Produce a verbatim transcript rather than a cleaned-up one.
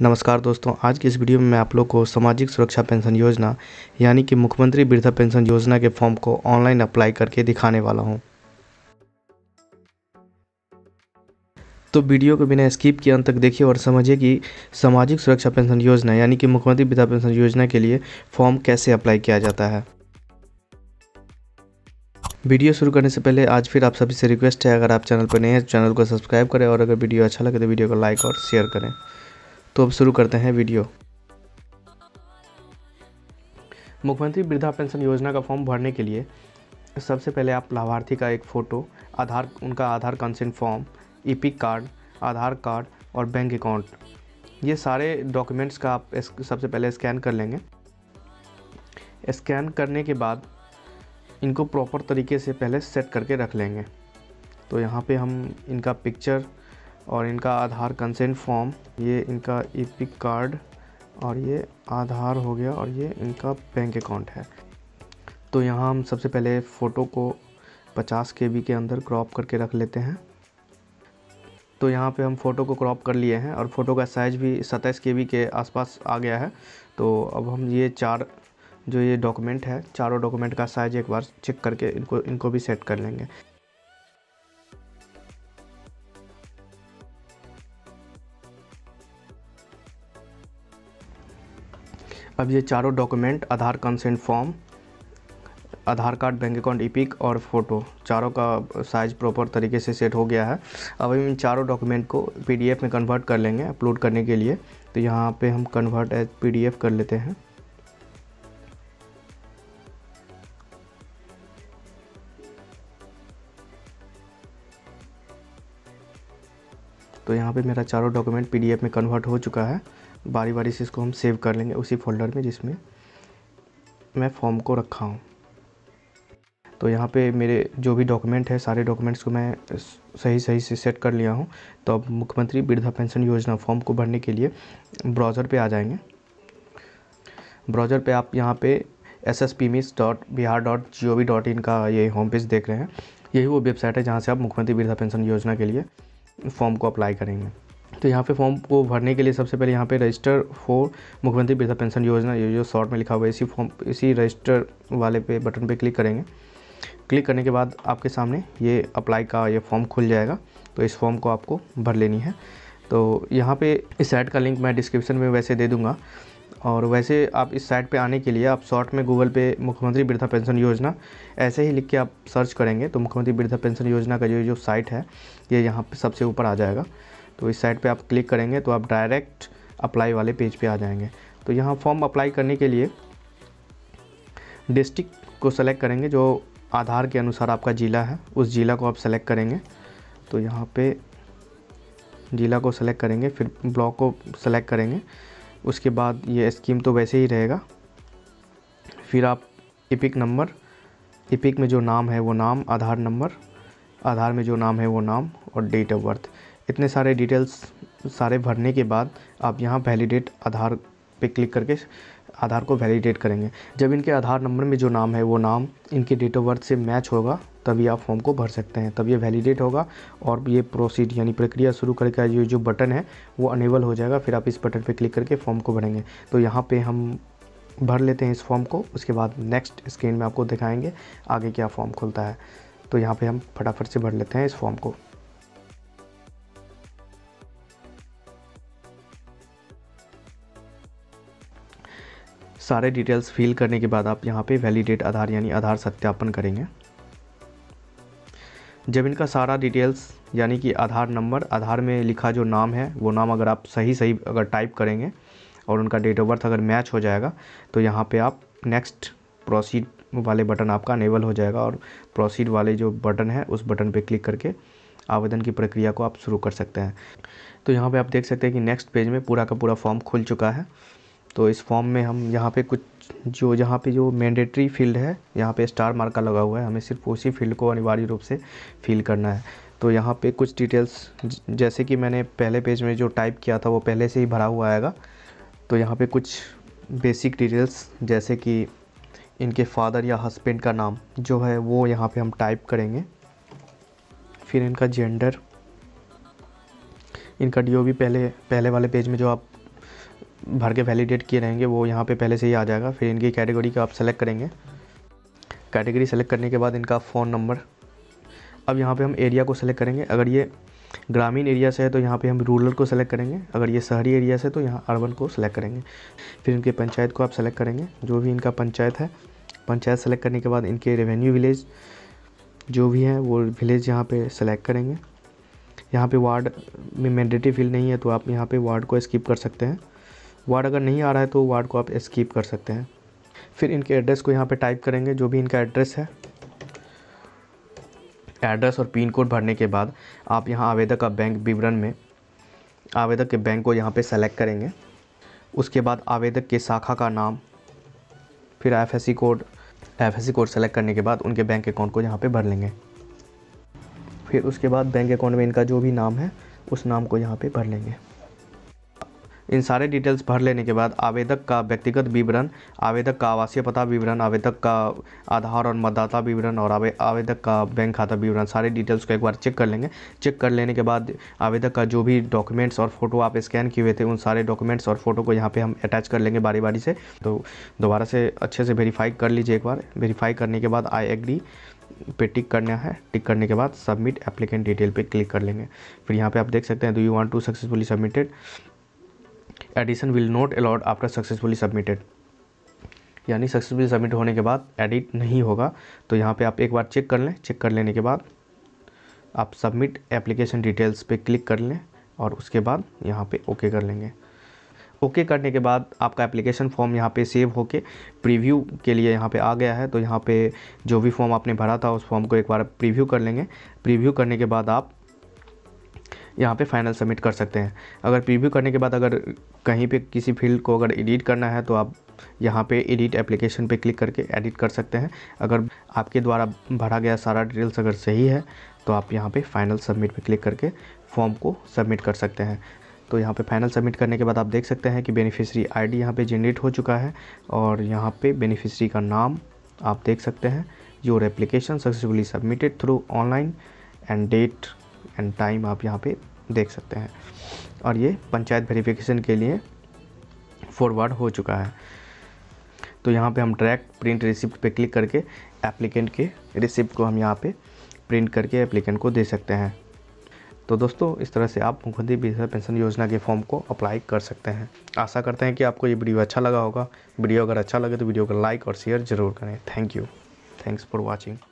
नमस्कार दोस्तों, आज की इस वीडियो में मैं आप लोग को सामाजिक सुरक्षा पेंशन योजना यानी कि मुख्यमंत्री वृद्धा पेंशन योजना के फॉर्म को ऑनलाइन अप्लाई करके दिखाने वाला हूं। तो वीडियो को बिना स्किप किए अंत तक देखिए और समझिए कि सामाजिक सुरक्षा पेंशन योजना यानी कि मुख्यमंत्री वृद्धा पेंशन योजना के लिए फॉर्म कैसे अप्लाई किया जाता है। वीडियो शुरू करने से पहले आज फिर आप सभी से रिक्वेस्ट है, अगर आप चैनल पर नए हैं तो चैनल को सब्सक्राइब करें और अगर वीडियो अच्छा लगे तो वीडियो को लाइक और शेयर करें। तो अब शुरू करते हैं वीडियो। मुख्यमंत्री वृद्धा पेंशन योजना का फॉर्म भरने के लिए सबसे पहले आप लाभार्थी का एक फ़ोटो, आधार उनका Aadhaar consent form, EPIC card, Aadhaar card और बैंक अकाउंट, ये सारे डॉक्यूमेंट्स का आप सबसे पहले स्कैन कर लेंगे। स्कैन करने के बाद इनको प्रॉपर तरीके से पहले सेट करके रख लेंगे। तो यहाँ पे हम इनका पिक्चर और इनका आधार कंसेंट फॉर्म, ये इनका ईपिक कार्ड और ये आधार हो गया और ये इनका बैंक अकाउंट है। तो यहाँ हम सबसे पहले फ़ोटो को पचास के बी के अंदर क्रॉप करके रख लेते हैं। तो यहाँ पे हम फ़ोटो को क्रॉप कर लिए हैं और फ़ोटो का साइज़ भी सत्ताईस के बी के आसपास आ गया है। तो अब हम ये चार जो ये डॉक्यूमेंट है, चारों डॉक्यूमेंट का साइज़ एक बार चेक करके इनको इनको भी सेट कर लेंगे। अब ये चारों document, Aadhaar consent form, Aadhaar card, bank account, EPIC और फ़ोटो, चारों का साइज़ प्रॉपर तरीके से सेट हो गया है। अब हम इन चारों डॉक्यूमेंट को पीडीएफ में कन्वर्ट कर लेंगे अपलोड करने के लिए। तो यहाँ पे हम कन्वर्ट एज पीडीएफ कर लेते हैं। तो यहाँ पे मेरा चारों डॉक्यूमेंट पीडीएफ में कन्वर्ट हो चुका है। बारी बारी से इसको हम सेव कर लेंगे उसी फोल्डर में जिसमें मैं फॉर्म को रखा हूँ। तो यहाँ पे मेरे जो भी डॉक्यूमेंट है, सारे डॉक्यूमेंट्स को मैं सही सही से सेट कर लिया हूँ। तो अब मुख्यमंत्री वृद्धा पेंशन योजना फॉर्म को भरने के लिए ब्राउज़र पे आ जाएंगे। ब्राउज़र पे आप यहाँ पे S S P MIS dot Bihar dot G O V dot in का ये होम पेज देख रहे हैं। यही वो वेबसाइट है जहाँ से आप मुख्यमंत्री वृद्धा पेंशन योजना के लिए फॉर्म को अप्लाई करेंगे। तो यहाँ पे फॉर्म को भरने के लिए सबसे पहले यहाँ पे रजिस्टर फॉर मुख्यमंत्री वृद्धा पेंशन योजना, ये जो शॉर्ट में लिखा हुआ है, इसी फॉर्म इसी रजिस्टर वाले पे बटन पे क्लिक करेंगे। क्लिक करने के बाद आपके सामने ये अप्लाई का ये फॉर्म खुल जाएगा। तो इस फॉर्म को आपको भर लेनी है। तो यहाँ पे इस साइट का लिंक मैं डिस्क्रिप्शन में वैसे दे दूँगा। और वैसे आप इस साइट पे आने के लिए आप शॉर्ट में गूगल पे मुख्यमंत्री वृद्धा पेंशन योजना ऐसे ही लिख के आप सर्च करेंगे तो मुख्यमंत्री वृद्धा पेंशन योजना का जो जो साइट है ये यहाँ पे सबसे ऊपर आ जाएगा। तो इस साइट पे आप क्लिक करेंगे तो आप डायरेक्ट अप्लाई वाले पेज पे आ जाएंगे। तो यहाँ फॉर्म अप्लाई करने के लिए डिस्ट्रिक्ट को सेलेक्ट करेंगे, जो आधार के अनुसार आपका ज़िला है उस ज़िला को आप सेलेक्ट करेंगे। तो यहाँ पे ज़िला को सेलेक्ट करेंगे, फिर ब्लॉक को सेलेक्ट करेंगे। उसके बाद ये स्कीम तो वैसे ही रहेगा। फिर आप ईपिक नंबर, ईपिक में जो नाम है वो नाम, आधार नंबर, आधार में जो नाम है वो नाम और डेट ऑफ बर्थ, इतने सारे डिटेल्स सारे भरने के बाद आप यहाँ वैलिडेट आधार पे क्लिक करके आधार को वैलिडेट करेंगे। जब इनके आधार नंबर में जो नाम है वो नाम इनके डेट ऑफ बर्थ से मैच होगा तभी आप फॉर्म को भर सकते हैं, तब ये वैलिडेट होगा और ये प्रोसीड यानी प्रक्रिया शुरू करके ये जो बटन है वो अनेबल हो जाएगा। फिर आप इस बटन पे क्लिक करके फॉर्म को भरेंगे। तो यहाँ पे हम भर लेते हैं इस फॉर्म को। उसके बाद नेक्स्ट स्क्रीन में आपको दिखाएंगे आगे क्या फॉर्म खुलता है। तो यहाँ पर हम फटाफट से भर लेते हैं इस फॉर्म को। सारे डिटेल्स फिल करने के बाद आप यहाँ पे वैलिडेट आधार यानी आधार सत्यापन करेंगे। जब इनका सारा डिटेल्स यानी कि आधार नंबर, आधार में लिखा जो नाम है वो नाम अगर आप सही सही अगर टाइप करेंगे और उनका डेट ऑफ बर्थ अगर मैच हो जाएगा तो यहाँ पे आप नेक्स्ट प्रोसीड वाले बटन आपका अनेबल हो जाएगा और प्रोसीड वाले जो बटन है उस बटन पे क्लिक करके आवेदन की प्रक्रिया को आप शुरू कर सकते हैं। तो यहाँ पे आप देख सकते हैं कि नेक्स्ट पेज में पूरा का पूरा फॉर्म खुल चुका है। तो इस फॉर्म में हम यहाँ पे कुछ जो जहाँ पे जो मैंडेटरी फील्ड है यहाँ पे स्टार मार्का लगा हुआ है, हमें सिर्फ उसी फील्ड को अनिवार्य रूप से फिल करना है। तो यहाँ पे कुछ डिटेल्स जैसे कि मैंने पहले पेज में जो टाइप किया था वो पहले से ही भरा हुआ आएगा। तो यहाँ पे कुछ बेसिक डिटेल्स जैसे कि इनके फादर या हस्बैंड का नाम जो है वो यहाँ पे हम टाइप करेंगे। फिर इनका जेंडर, इनका डीओबी पहले पहले वाले पेज में जो आप भर के वैलिडेट किए रहेंगे वो यहाँ पे पहले से ही आ जाएगा। फिर इनकी कैटेगरी का आप सेलेक्ट करेंगे। कैटेगरी सेलेक्ट करने के बाद इनका फ़ोन नंबर। अब यहाँ पे हम एरिया को सेलेक्ट करेंगे। अगर ये ग्रामीण एरिया से है तो यहाँ पे हम रूरल को सेलेक्ट करेंगे। अगर ये शहरी एरिया से तो यहाँ अर्बन को सेलेक्ट करेंगे। फिर इनके पंचायत को आप सेलेक्ट करेंगे, जो भी इनका पंचायत है। पंचायत सेलेक्ट करने के बाद इनके रेवेन्यू विलेज जो भी हैं वो विलेज यहाँ पे सेलेक्ट करेंगे। यहाँ पे वार्ड में मैंडेटरी फील्ड नहीं है तो आप यहाँ पे वार्ड को स्किप कर सकते हैं। वार्ड अगर नहीं आ रहा है तो वार्ड को आप स्किप कर सकते हैं। फिर इनके एड्रेस को यहाँ पे टाइप करेंगे, जो भी इनका एड्रेस है। एड्रेस और पिन कोड भरने के बाद आप यहाँ आवेदक का बैंक विवरण में आवेदक के बैंक को यहाँ पे सेलेक्ट करेंगे। उसके बाद आवेदक के शाखा का नाम, फिर IFSC code. IFSC code select करने के बाद उनके बैंक अकाउंट को यहाँ पे भर लेंगे। फिर उसके बाद बैंक अकाउंट में इनका जो भी नाम है उस नाम को यहाँ पे भर लेंगे। इन सारे डिटेल्स भर लेने के बाद आवेदक का व्यक्तिगत विवरण, आवेदक का आवासीय पता विवरण, आवेदक का आधार और मतदाता विवरण और आवे आवेदक का बैंक खाता विवरण, सारे डिटेल्स को एक बार चेक कर लेंगे। चेक कर लेने के बाद आवेदक का जो भी डॉक्यूमेंट्स और फ़ोटो आप स्कैन किए हुए थे उन सारे डॉक्यूमेंट्स और फ़ोटो को यहाँ पे हम अटैच कर लेंगे बारी बारी से। तो दोबारा से अच्छे से वेरीफाई कर लीजिए एक बार। वेरीफाई करने के बाद आई एग्री पे टिक करना है। टिक करने के बाद सबमिट एप्लीकेंट डिटेल पे क्लिक कर लेंगे। फिर यहाँ पे आप देख सकते हैं do you want to successfully submitted, edition will not allowed after successfully submitted, यानी सक्सेसफुली सबमिट होने के बाद एडिट नहीं होगा। तो यहाँ पे आप एक बार चेक कर लें। चेक कर लेने के बाद आप सबमिट एप्लीकेशन डिटेल्स पे क्लिक कर लें और उसके बाद यहाँ पे ओके कर लेंगे। ओके करने के बाद आपका एप्लीकेशन फॉर्म यहाँ पे सेव होके प्रीव्यू के लिए यहाँ पे आ गया है। तो यहाँ पे जो भी फॉर्म आपने भरा था उस फॉर्म को एक बार प्रीव्यू कर लेंगे। प्रीव्यू करने के बाद आप यहाँ पे फाइनल सबमिट कर सकते हैं। अगर प्रीव्यू करने के बाद अगर कहीं पे किसी फील्ड को अगर एडिट करना है तो आप यहाँ पे एडिट एप्लीकेशन पे क्लिक करके एडिट कर सकते हैं। अगर आपके द्वारा भरा गया सारा डिटेल्स अगर सही है तो आप यहाँ पे फाइनल सबमिट पे क्लिक करके फॉर्म को सबमिट कर सकते हैं। तो यहाँ पे फाइनल सबमिट करने के बाद आप देख सकते हैं कि बेनिफिशियरी आईडी यहाँ पे जनरेट हो चुका है और यहाँ पे बेनिफिशियरी का नाम आप देख सकते हैं। Your application successfully submitted through online end date and time आप यहाँ पे देख सकते हैं। और ये पंचायत वेरिफिकेशन के लिए फॉरवर्ड हो चुका है। तो यहाँ पे हम डायरेक्ट प्रिंट रिसिप्ट पे क्लिक करके एप्लीकेंट के रिसिप्ट को हम यहाँ पे प्रिंट करके एप्लीकेंट को दे सकते हैं। तो दोस्तों इस तरह से आप मुख्यमंत्री वृद्धा पेंशन योजना के फॉर्म को अप्लाई कर सकते हैं। आशा करते हैं कि आपको ये वीडियो अच्छा लगा होगा। वीडियो अगर अच्छा लगे तो वीडियो को लाइक और शेयर ज़रूर करें। Thank you. Thanks for watching.